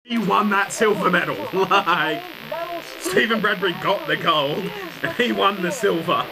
He won that silver medal. Like, Stephen Bradbury got the gold, and he won the silver.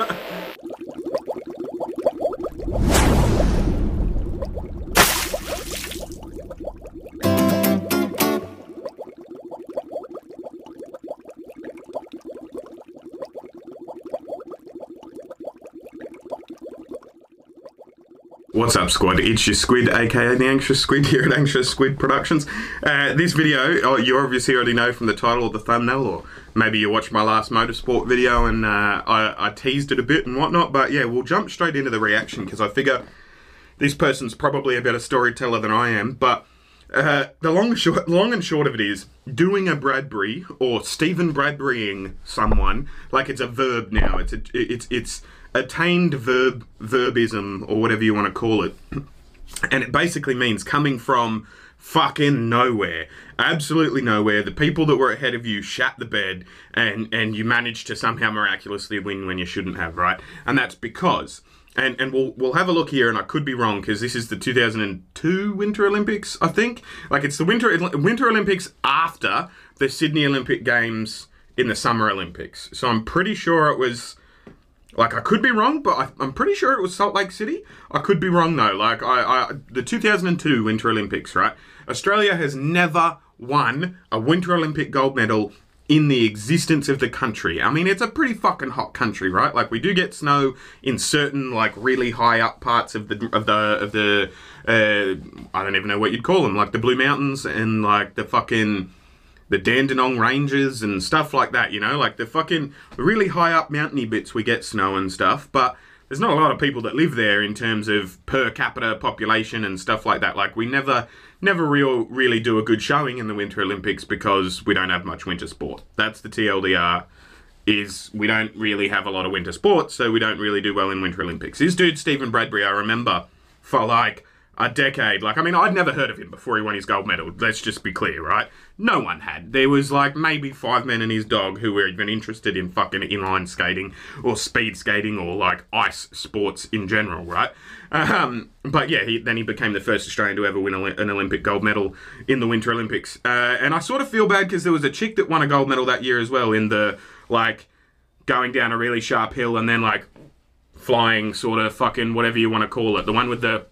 What's up, squad? It's your Squid, aka the Anxious Squid, here at Anxious Squid Productions. This video, you obviously already know from the title or the thumbnail, or maybe you watched my last motorsport video and I teased it a bit and whatnot, but yeah, we'll jump straight into the reaction because I figure this person's probably a better storyteller than I am, but the long and short of it is, doing a Bradbury, or Stephen Bradburying someone, like it's a verb now, it's attained verbism, or whatever you want to call it. And it basically means coming from fucking nowhere. Absolutely nowhere. The people that were ahead of you shat the bed, and you managed to somehow miraculously win when you shouldn't have, right? And that's because, and we'll have a look here, and I could be wrong, because this is the 2002 Winter Olympics, I think. Like, it's the Winter Olympics after the Sydney Olympic Games in the Summer Olympics. So I'm pretty sure it was... Like, I could be wrong, but I'm pretty sure it was Salt Lake City. I could be wrong, though. Like, the 2002 Winter Olympics, right? Australia has never won a Winter Olympic gold medal in the existence of the country. I mean, it's a pretty fucking hot country, right? Like, we do get snow in certain, like, really high up parts of the I don't even know what you'd call them, like the Blue Mountains and, like, the Dandenong Ranges and stuff like that, you know? Like, the really high up mountainy bits we get snow and stuff, but there's not a lot of people that live there in terms of per capita population and stuff like that. Like, we never really do a good showing in the Winter Olympics because we don't have much winter sport. That's the TLDR, is we don't really have a lot of winter sports, so we don't really do well in Winter Olympics. This dude, Stephen Bradbury, I remember for, like, a decade. Like, I mean, I'd never heard of him before he won his gold medal. Let's just be clear, right? No one had. There was, like, maybe 5 men and his dog who were even interested in fucking inline skating or speed skating or, like, ice sports in general, right? But yeah, then he became the first Australian to ever win an Olympic gold medal in the Winter Olympics. And I sort of feel bad because there was a chick that won a gold medal that year as well in the, like, going down a really sharp hill and then, like, flying sort of fucking whatever you want to call it. The one with the...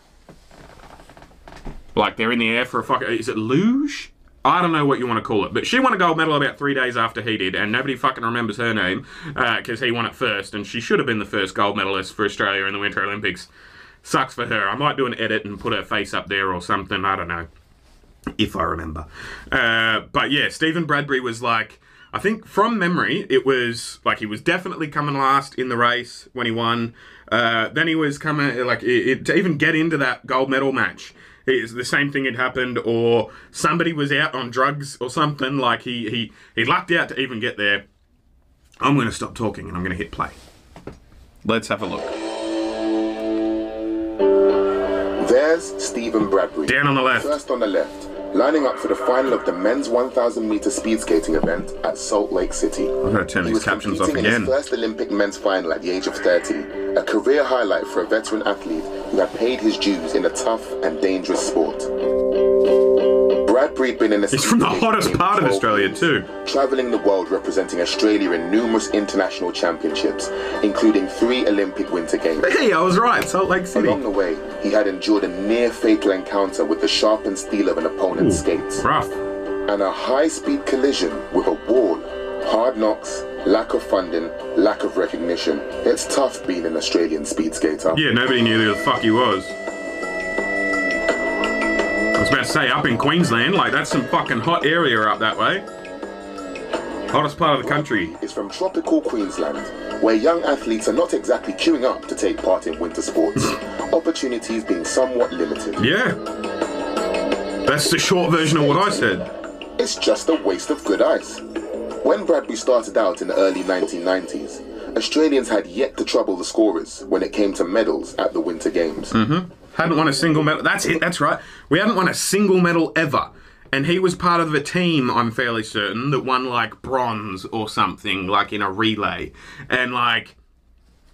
Like, they're in the air for a fucking... Is it luge? I don't know what you want to call it. But she won a gold medal about 3 days after he did, and nobody fucking remembers her name, because he won it first, and she should have been the first gold medalist for Australia in the Winter Olympics. Sucks for her. I might do an edit and put her face up there or something. I don't know. If I remember. But yeah, Stephen Bradbury was like... I think from memory, it was... Like, he was definitely coming last in the race when he won. Then he was coming... Like, to even get into that gold medal match... The same thing had happened, or somebody was out on drugs or something. Like, he lucked out to even get there. I'm going to stop talking and I'm going to hit play. Let's have a look. There's Stephen Bradbury. Down on the left. First on the left, lining up for the final of the men's 1,000 meter speed skating event at Salt Lake City. I'm going to turn these captions off again. He was competing in his first Olympic men's final at the age of 30, a career highlight for a veteran athlete who had paid his dues in a tough and dangerous sport. Bradbury had been in the... He's from the hottest part of Australia too. Travelling the world representing Australia in numerous international championships, including 3 Olympic Winter Games. Hey, I was right, Salt Lake City. Along the way, he had endured a near-fatal encounter with the sharpened steel of an opponent's skates. Rough. And a high-speed collision with a wall. Hard knocks, lack of funding, lack of recognition. It's tough being an Australian speed skater. Yeah, nobody knew who the fuck he was. I was about to say, up in Queensland, like, that's some fucking hot area up that way. Hottest part of the country. It's from tropical Queensland, where young athletes are not exactly queuing up to take part in winter sports. Opportunities being somewhat limited. Yeah. That's the short version of what I said. It's just a waste of good ice. When Bradbury started out in the early 1990s, Australians had yet to trouble the scorers when it came to medals at the Winter Games. Hadn't won a single medal. That's it, that's right. We hadn't won a single medal ever. And he was part of a team, I'm fairly certain, that won, like, bronze or something, like, in a relay. And, like,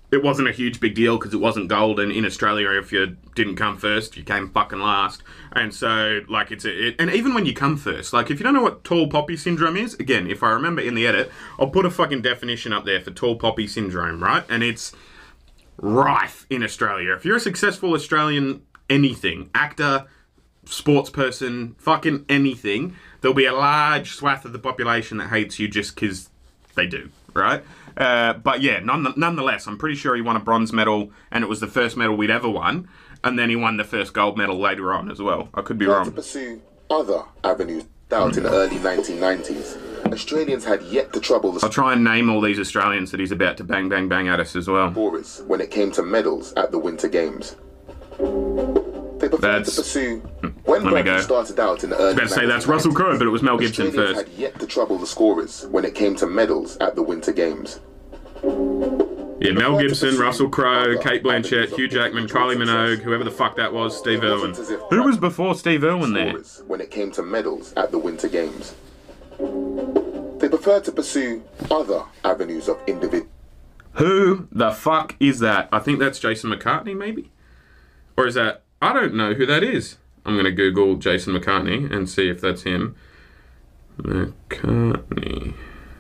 it wasn't a huge big deal because it wasn't gold, and in Australia, if you didn't come first, you came fucking last. And so, like, and even when you come first, like, if you don't know what tall poppy syndrome is, again, if I remember in the edit, I'll put a fucking definition up there for tall poppy syndrome, right? And it's rife in Australia. If you're a successful Australian anything, actor, sports person, fucking anything, there'll be a large swath of the population that hates you just because they do, right? But yeah, nonetheless, I'm pretty sure he won a bronze medal, and it was the first medal we'd ever won, and then he won the first gold medal later on as well. I could be wrong. To pursue other avenues out in the early 1990s, Australians had yet to trouble the I'll try and name all these Australians that he's about to bang at us as well. Scorers when it came to medals at the Winter Games. They preferred to pursue when Bradbury started out in the early 1990s. Say that's Russell Crowe, but it was Mel Gibson Australians first. had yet to trouble the scorers when it came to medals at the Winter Games. Yeah, Mel Gibson, Russell Crowe, Kate Blanchett, Hugh Jackman, Kylie Minogue, whoever the fuck that was, Steve Irwin. Who was before Steve Irwin there? When it came to medals at the Winter Games. They preferred to pursue other avenues of individual. Who the fuck is that? I think that's Jason McCartney, maybe? Or is that... I don't know who that is. I'm going to Google Jason McCartney and see if that's him. McCartney.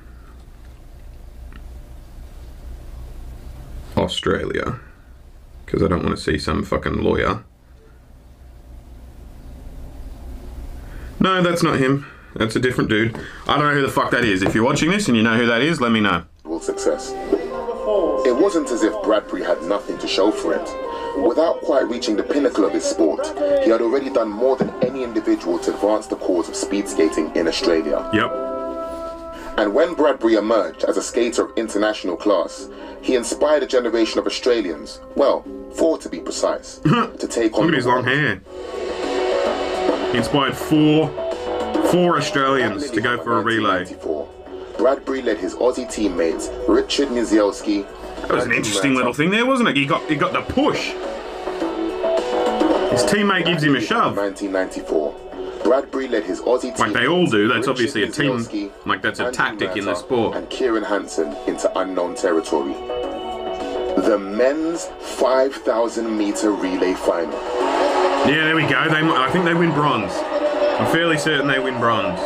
Australia. Because I don't want to see some fucking lawyer. No, that's not him. That's a different dude. I don't know who the fuck that is. If you're watching this and you know who that is, let me know. Success. It wasn't as if Bradbury had nothing to show for it. Without quite reaching the pinnacle of his sport, he had already done more than any individual to advance the cause of speed skating in Australia. Yep. And when Bradbury emerged as a skater of international class, he inspired a generation of Australians, well, 4 to be precise, to take on... Look at his long hair. He inspired four Australians to go for a relay. Bradbury led his Aussie teammates, Richard Nizielski. That was an interesting little thing there, wasn't it? He got the push. His teammate gives him a shove. 1994. Bradbury led his Aussie team. Like they all do. That's obviously a team. Like that's a tactic in the sport. And Kieran Hansen into unknown territory. The men's 5,000 meter relay final. Yeah, there we go. I think they win bronze. I'm fairly certain they win bronze.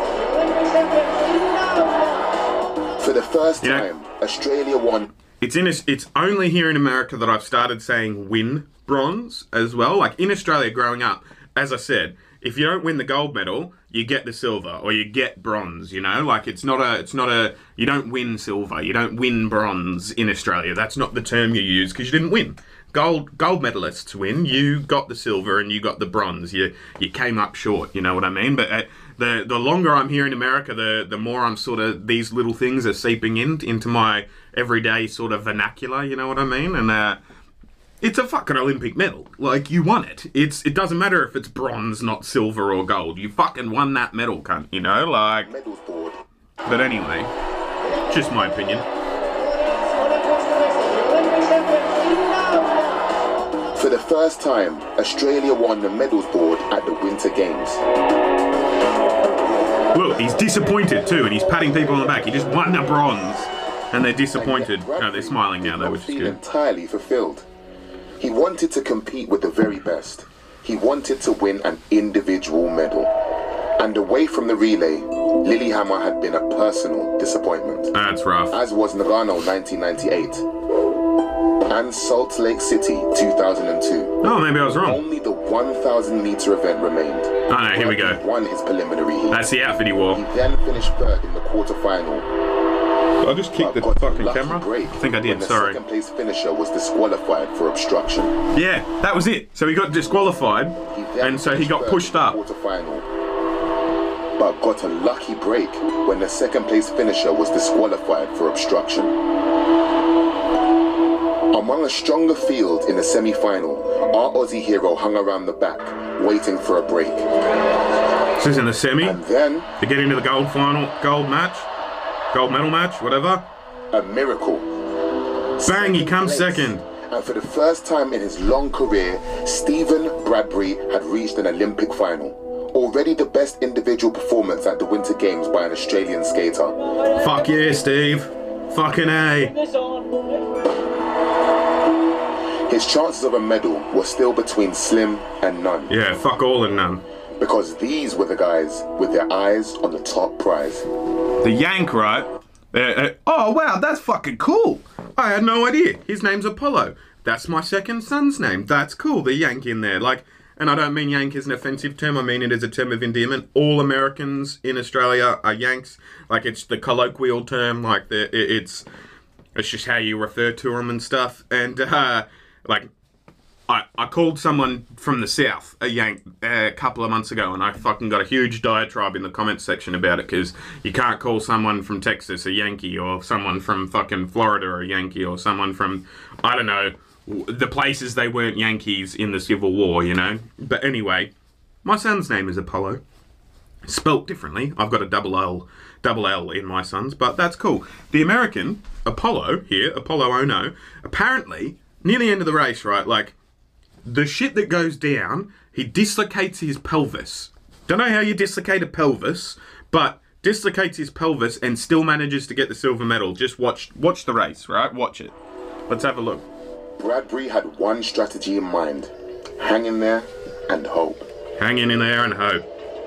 For the first time, Australia won. It's only here in America that I've started saying win bronze as well. Like in Australia growing up, as I said, if you don't win the gold medal, you get the silver or you get bronze, you know? Like it's not a you don't win silver, you don't win bronze in Australia. That's not the term you use because you didn't win. Gold medalists win. You got the silver and you got the bronze. You came up short, you know what I mean? But the longer I'm here in America, the more I'm sort of, these little things are seeping into my everyday sort of vernacular, you know what I mean? And it's a fucking Olympic medal. Like, you won it. It doesn't matter if it's bronze, not silver or gold. You fucking won that medal, cunt, you know? Like, but anyway, just my opinion. For the first time, Australia won the medals board at the Winter Games. Look, he's disappointed too, and he's patting people on the back. He just won the bronze, and they're disappointed. No, they're smiling now, though, which is good. Entirely fulfilled. He wanted to compete with the very best. He wanted to win an individual medal. And away from the relay, Lillehammer had been a personal disappointment. That's rough. As was Nagano 1998. And Salt Lake City 2002. Oh, maybe I was wrong. Only the 1,000 meter event remained. Oh no, here we go. Won his preliminary heat. That's the outfit he wore. He then finished third in the quarterfinal. Did I just kick the fucking camera? I think I did, sorry. The second place finisher was disqualified for obstruction. Yeah, that was it. So he got disqualified, and so he got pushed up. But got a lucky break when the second place finisher was disqualified for obstruction. Among a stronger field in the semi-final, our Aussie hero hung around the back, waiting for a break. This is in the semi. And then, to get into the gold medal match, whatever. A miracle. Bang, he comes second. And for the first time in his long career, Stephen Bradbury had reached an Olympic final. Already the best individual performance at the Winter Games by an Australian skater. Fuck yeah, Steve. Fucking A. His chances of a medal were still between slim and none. Yeah, fuck all and none. Because these were the guys with their eyes on the top prize. The Yank, right? Oh, wow, that's fucking cool. I had no idea. His name's Apollo. That's my second son's name. That's cool, the Yank in there. Like, and I don't mean Yank as an offensive term. I mean it as a term of endearment. All Americans in Australia are Yanks. Like, it's the colloquial term. Like, it's just how you refer to them and stuff. And, like, I called someone from the South a Yank a couple of months ago, and I fucking got a huge diatribe in the comments section about it, because you can't call someone from Texas a Yankee, or someone from fucking Florida a Yankee, or someone from, I don't know, the places they weren't Yankees in the Civil War, you know? But anyway, my son's name is Apollo. Spelt differently. I've got a double L in my son's, but that's cool. The American, Apollo, here, Apollo Ono, apparently, near the end of the race, right, like, the shit that goes down, he dislocates his pelvis. Don't know how you dislocate a pelvis, but dislocates his pelvis and still manages to get the silver medal. Just watch the race, right? Watch it. Let's have a look. Bradbury had one strategy in mind. Hang in there and hope. Hanging in there and hope.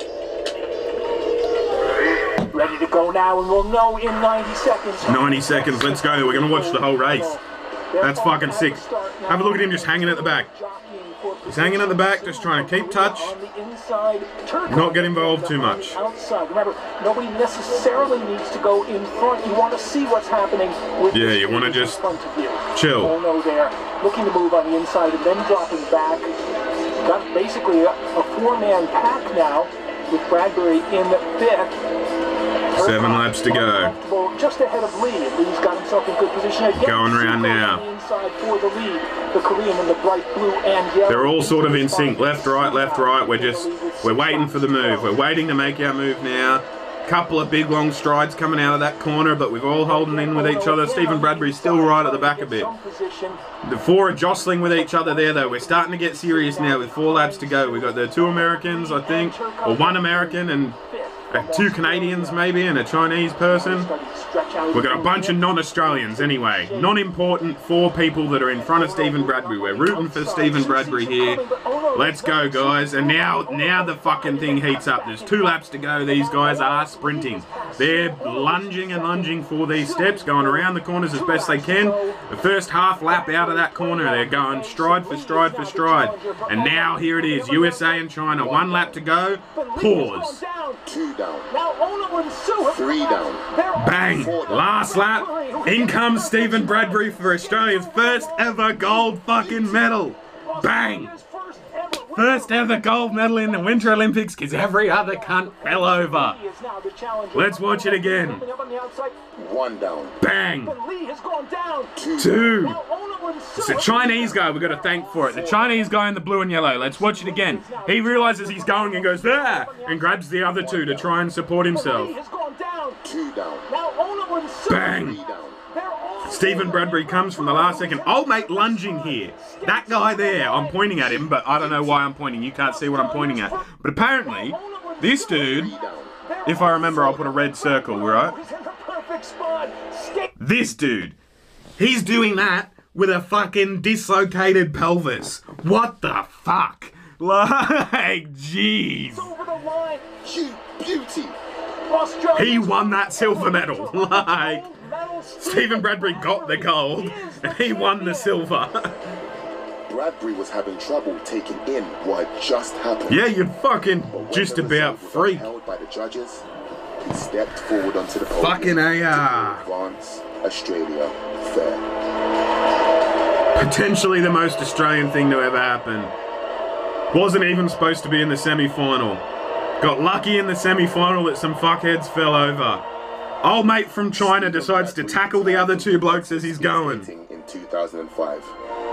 Ready to go now, and we'll know in 90 seconds. 90 seconds, let's go. We're going to watch the whole race. That's fucking sick. Have a look at him just hanging at the back. He's hanging at the back, just trying to keep touch. Not get involved too much. Outside. Remember, nobody necessarily needs to go in front. You want to see what's happening with you want to just chill. Oh no, there. Looking to move on the inside and then dropping back. Got basically a four-man pack now with Bradbury in fifth. 7 laps to go. Just ahead of Lee. Lee's got himself in good position again. Going around now. Inside for the lead. The Korean in the bright blue and yellow. They're all sort of in sync. Left, right, left, right. We're waiting for the move. We're waiting to make our move now. Couple of big long strides coming out of that corner, but we've all holding in with each other. Stephen Bradbury's still right at the back a bit. The four are jostling with each other there, though. We're starting to get serious now with 4 laps to go. We've got the 2 Americans, I think, or 1 American and 2 Canadians maybe, and a Chinese person. We've got a bunch of non-Australians anyway. Non-important 4 people that are in front of Stephen Bradbury. We're rooting for Stephen Bradbury here. Let's go, guys. And now the fucking thing heats up. There's 2 laps to go. These guys are sprinting. They're lunging and lunging for these steps, going around the corners as best they can. The first half lap out of that corner, they're going stride for stride for stride. And now here it is, USA and China. 1 lap to go. Pause. 2 down. Now Ono and Sue 3 down. Bang! Last lap. In comes Stephen Bradbury for Australia's first ever gold fucking medal. Bang! First ever gold medal in the Winter Olympics, because every other cunt fell over. Let's watch it again. 1 down. Bang! 2. It's the Chinese guy we've got to thank for it. The Chinese guy in the blue and yellow. Let's watch it again. He realizes he's going and goes there and grabs the other 2 to try and support himself. 2 down. Bang! 3 down. Stephen Bradbury comes from the last second. Old mate lunging here. That guy there, I'm pointing at him, but I don't know why I'm pointing. You can't see what I'm pointing at. But apparently, this dude, if I remember, I'll put a red circle, right? This dude, he's doing that with a fucking dislocated pelvis. What the fuck? Like, jeez. You beauty. He won that silver medal. Like, Stephen Bradbury got the gold, and he won the silver. Bradbury was having trouble taking in what had just happened. Yeah, you'd fucking just about freak. Held by the judges, he stepped forward onto the podium. Fucking AR. Vance, Australia, fair. Potentially the most Australian thing to ever happen. Wasn't even supposed to be in the semi-final. Got lucky in the semi-final that some fuckheads fell over. Old mate from China decides to tackle the other 2 blokes as he's going. In 2005.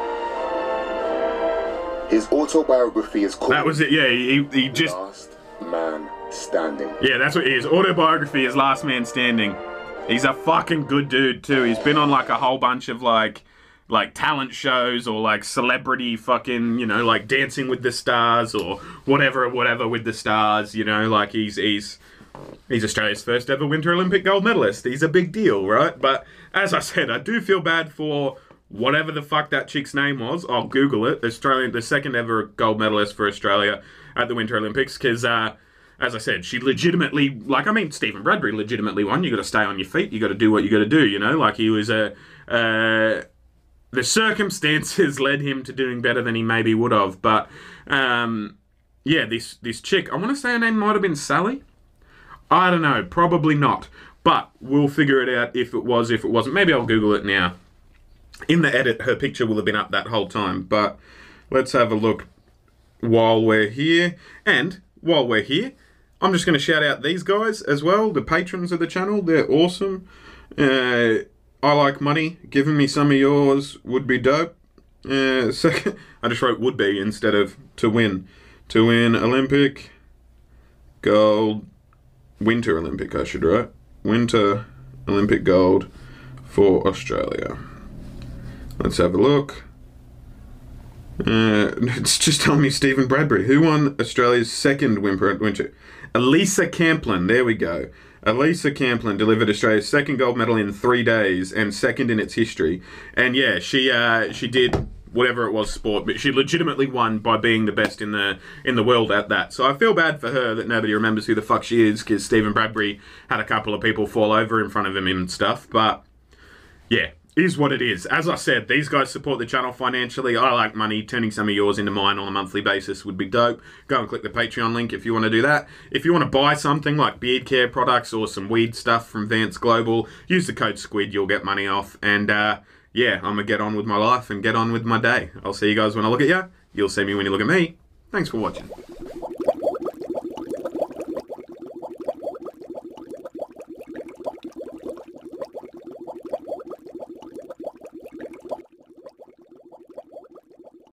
His autobiography is called... That was it, yeah, he just... Last Man Standing. Yeah, that's what his autobiography is, Last Man Standing. He's a fucking good dude too. He's been on like a whole bunch of like talent shows or like celebrity fucking, you know, like Dancing with the Stars or whatever with the stars, you know, like he's Australia's first ever Winter Olympic gold medalist. He's a big deal, right? But as I said, I do feel bad for whatever the fuck that chick's name was, I'll Google it. Australian, the second ever gold medalist for Australia at the Winter Olympics, because, as I said, she legitimately, like, I mean, Stephen Bradbury legitimately won. You got to stay on your feet. You got to do what you got to do, you know? Like, he was the circumstances led him to doing better than he maybe would have. But, yeah, this chick, I want to say her name might have been Sally. I don't know. Probably not. But we'll figure it out if it was, if it wasn't. Maybe I'll Google it now. In the edit, her picture will have been up that whole time. But let's have a look while we're here. And while we're here, I'm just going to shout out these guys as well, the patrons of the channel. They're awesome. I like money. Giving me some of yours would be dope. Second, I just wrote would be instead of to win. To win Olympic, gold, Winter Olympic, I should write. Winter Olympic gold for Australia. Let's have a look. It's just telling me Stephen Bradbury. Who won Australia's second winter? Elisa Camplin. There we go. Elisa Camplin delivered Australia's second gold medal in 3 days and second in its history. And yeah, she did whatever it was sport, but she legitimately won by being the best in the world at that. So I feel bad for her that nobody remembers who the fuck she is, because Stephen Bradbury had a couple of people fall over in front of him and stuff. But yeah, is what it is. As I said, these guys support the channel financially. I like money. Turning some of yours into mine on a monthly basis would be dope. Go and click the Patreon link if you want to do that. If you want to buy something like beard care products or some weed stuff from Vance Global, use the code SQUID. You'll get money off. And yeah, I'm going to get on with my life and get on with my day. I'll see you guys when I look at you. You'll see me when you look at me. Thanks for watching.